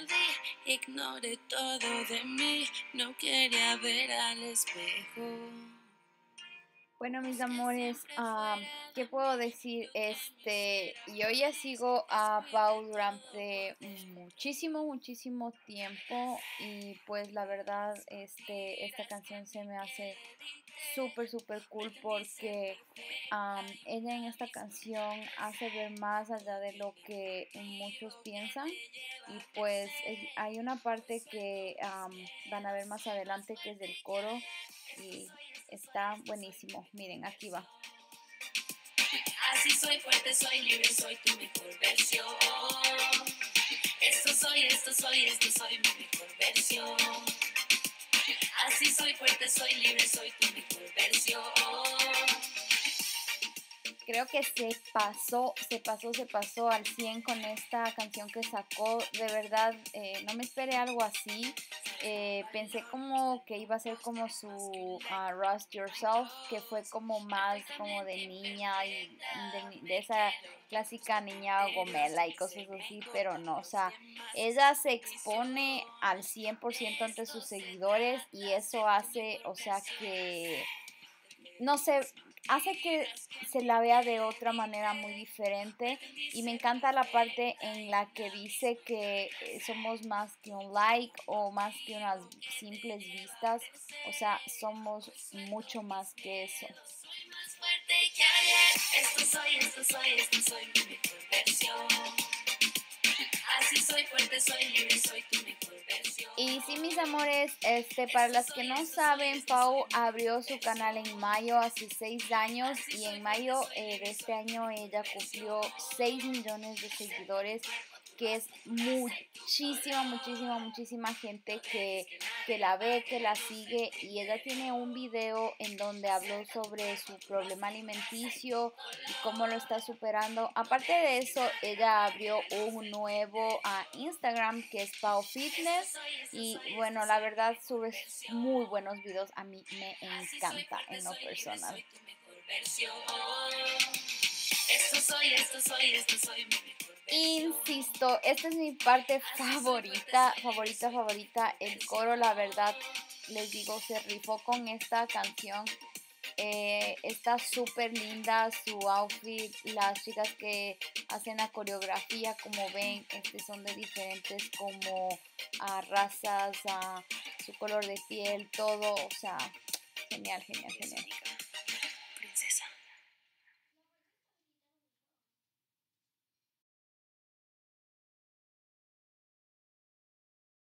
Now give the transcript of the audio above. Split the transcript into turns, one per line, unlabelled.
perdí, ignoré todo de mí, no quería ver al espejo.
Bueno, mis amores, ¿qué puedo decir? Yo ya sigo a Pau durante muchísimo tiempo y pues la verdad, esta canción se me hace súper cool porque ella en esta canción hace ver más allá de lo que muchos piensan y pues hay una parte que van a ver más adelante que es del coro y está buenísimo. Miren, aquí va.
Así soy fuerte, soy libre, soy tu mejor versión. Esto soy mi mejor versión. Así soy fuerte, soy libre, soy tu mejor versión.
Creo que se pasó al 100 con esta canción que sacó. De verdad, no me esperé algo así. Pensé como que iba a ser como su Rust Yourself, que fue como más como de niña y de esa clásica niña gomela y cosas así, pero no, o sea, ella se expone al 100% ante sus seguidores y eso hace, o sea, que no sé, hace que se la vea de otra manera muy diferente y me encanta la parte en la que dice que somos más que un like o más que unas simples vistas, o sea, somos mucho más que eso.
Más fuerte que ayer. Esto soy mi mejor versión. Así soy fuerte, soy libre, soy tu mejor versión.
Y sí, mis amores, para las que no saben, Pau abrió su canal en mayo, hace 6 años, y en mayo de este año ella cumplió 6 millones de seguidores, que es muchísima gente que la ve, que la sigue, y ella tiene un video en donde habló sobre su problema alimenticio y cómo lo está superando. Aparte de eso, ella abrió un nuevo Instagram que es Pau Fitness y bueno, la verdad sube muy buenos videos, a mí me encanta en lo personal.
Esto soy mi mejor versión.
Insisto, esta es mi parte favorita. El coro, la verdad, les digo, se rifó con esta canción. Está súper linda su outfit. Las chicas que hacen la coreografía, como ven, son de diferentes como razas, su color de piel, todo. O sea, genial.